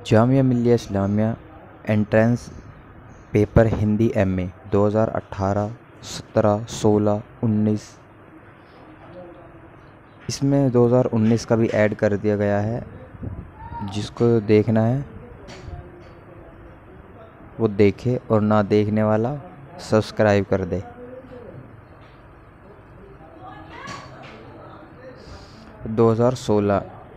Jamia Millia Islamia entrance paper Hindi MA 2018, 17, 16, 19, इसमें 2019 का भी ऐड कर दिया गया है। जिसको देखना है वो देखे और ना देखने वाला सब्सक्राइब कर दे। 2016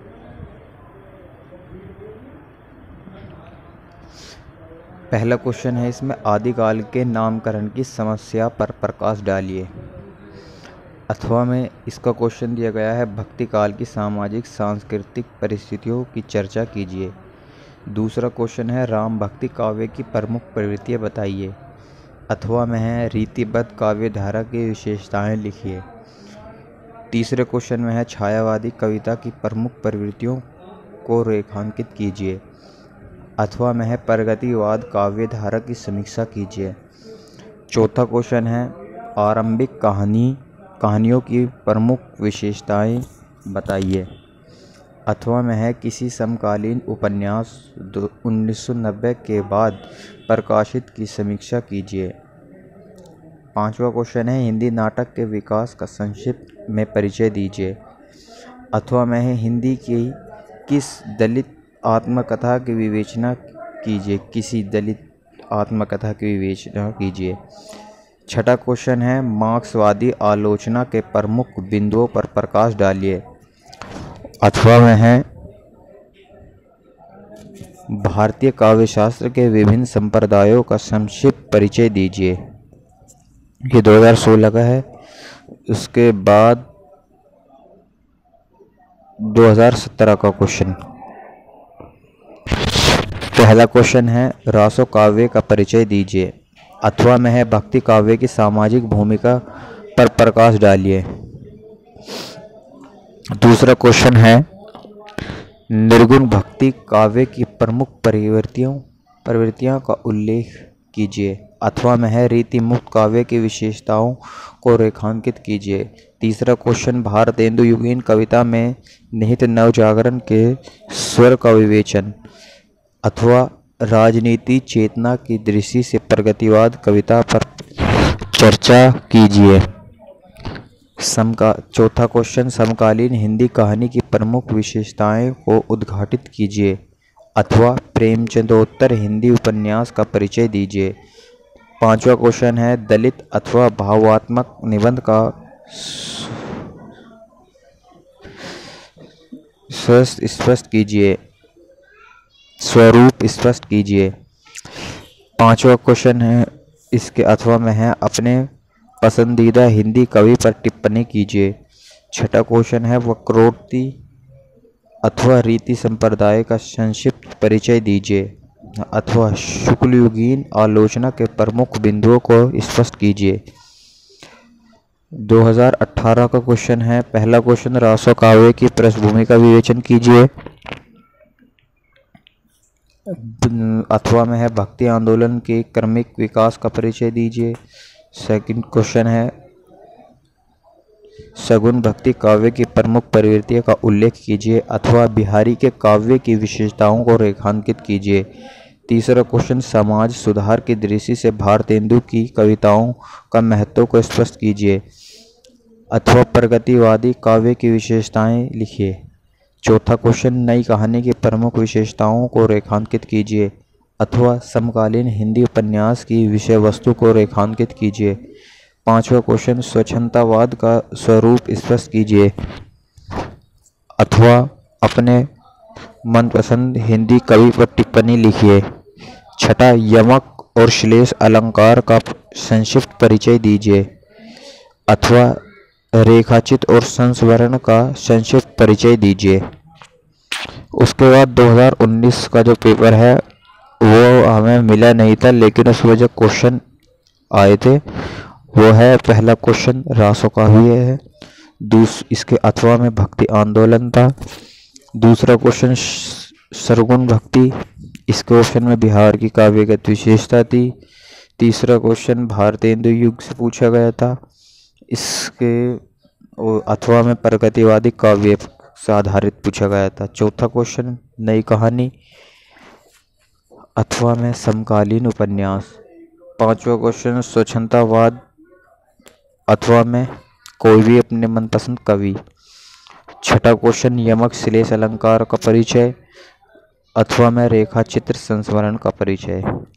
पहला क्वेश्चन है इसमें, आदिकाल के नामकरण की समस्या पर प्रकाश डालिए। अथवा में इसका क्वेश्चन दिया गया है, भक्ति काल की सामाजिक सांस्कृतिक परिस्थितियों की चर्चा कीजिए। दूसरा क्वेश्चन है, राम भक्ति काव्य की प्रमुख प्रवृत्तियाँ बताइए। अथवा में है, रीतिबद्ध काव्य धारा की विशेषताएं लिखिए। तीसरे क्वेश्चन में है, छायावादी कविता की प्रमुख प्रवृत्तियों को रेखांकित कीजिए। अथवा में है, प्रगतिवाद काव्य धारा की समीक्षा कीजिए। चौथा क्वेश्चन है, आरंभिक कहानियों की प्रमुख विशेषताएं बताइए। अथवा में है, किसी समकालीन उपन्यास 1990 के बाद प्रकाशित की समीक्षा कीजिए। पांचवा क्वेश्चन है, हिंदी नाटक के विकास का संक्षिप्त में परिचय दीजिए। अथवा में है, हिंदी की किस दलित आत्मकथा की विवेचना कीजिए। किसी दलित आत्मकथा की विवेचना कीजिए। छठा क्वेश्चन है, मार्क्सवादी आलोचना के प्रमुख बिंदुओं पर प्रकाश डालिए। अथवा में है, भारतीय काव्यशास्त्र के विभिन्न संप्रदायों का संक्षिप्त परिचय दीजिए। ये 2016 का है। उसके बाद 2017 का क्वेश्चन, पहला क्वेश्चन है, रासो काव्य का परिचय दीजिए। अथवा में है, भक्ति काव्य की सामाजिक भूमिका पर प्रकाश डालिए। दूसरा क्वेश्चन है, निर्गुण भक्ति काव्य की प्रमुख प्रवृत्तियों का उल्लेख कीजिए। अथवा में है, रीति मुक्त काव्य की विशेषताओं को रेखांकित कीजिए। तीसरा क्वेश्चन, भारतेंदु युगीन कविता में निहित नवजागरण के स्वर का विवेचन। अथवा राजनीति चेतना की दृष्टि से प्रगतिवाद कविता पर चर्चा कीजिए। चौथा क्वेश्चन, समकालीन हिंदी कहानी की प्रमुख विशेषताएं को उद्घाटित कीजिए। अथवा प्रेमचंदोत्तर हिंदी उपन्यास का परिचय दीजिए। पांचवा क्वेश्चन है, दलित अथवा भावात्मक निबंध का स्वरूप स्पष्ट कीजिए। पांचवा क्वेश्चन है इसके अथवा में है, अपने पसंदीदा हिंदी कवि पर टिप्पणी कीजिए। छठा क्वेश्चन है, वक्रोक्ति अथवा रीति संप्रदाय का संक्षिप्त परिचय दीजिए। अथवा शुक्लयुगीन आलोचना के प्रमुख बिंदुओं को स्पष्ट कीजिए। 2018 का क्वेश्चन है, पहला क्वेश्चन, रासो काव्य की पृष्ठभूमि का विवेचन कीजिए। अथवा में है, भक्ति आंदोलन के क्रमिक विकास का परिचय दीजिए। सेकंड क्वेश्चन है, सगुण भक्ति काव्य की प्रमुख प्रवृत्तियों का उल्लेख कीजिए। अथवा बिहारी के काव्य की विशेषताओं को रेखांकित कीजिए। तीसरा क्वेश्चन, समाज सुधार की दृष्टि से भारतेंदु की कविताओं का महत्व को स्पष्ट कीजिए। अथवा प्रगतिवादी काव्य की विशेषताएं लिखिए। चौथा क्वेश्चन, नई कहानी की प्रमुख विशेषताओं को रेखांकित कीजिए। अथवा समकालीन हिंदी उपन्यास की विषय वस्तु को रेखांकित कीजिए। पांचवा क्वेश्चन, स्वच्छंदतावाद का स्वरूप स्पष्ट कीजिए। अथवा अपने मनपसंद हिंदी कवि पर टिप्पणी लिखिए। छठा, यमक और श्लेष अलंकार का संक्षिप्त परिचय दीजिए। अथवा रेखाचित और संस्मरण का संक्षिप्त परिचय दीजिए। उसके बाद 2019 का जो पेपर है वो हमें मिला नहीं था, लेकिन उसमें जो क्वेश्चन आए थे वो है, पहला क्वेश्चन रासो काव्य है। इसके अथवा में भक्ति आंदोलन था। दूसरा क्वेश्चन सरगुण भक्ति, इस क्वेश्चन में बिहार की काव्यगत विशेषता थी। तीसरा क्वेश्चन भारतेंदु युग से पूछा गया था। इसके अथवा में प्रगतिवादी काव्य से आधारित पूछा गया था। चौथा क्वेश्चन नई कहानी, अथवा में समकालीन उपन्यास। पांचवा क्वेश्चन स्वच्छंदतावाद अथवा में कोई भी अपने मनपसंद कवि। छठा क्वेश्चन यमक श्लेष अलंकार का परिचय अथवा में रेखा चित्र संस्मरण का परिचय।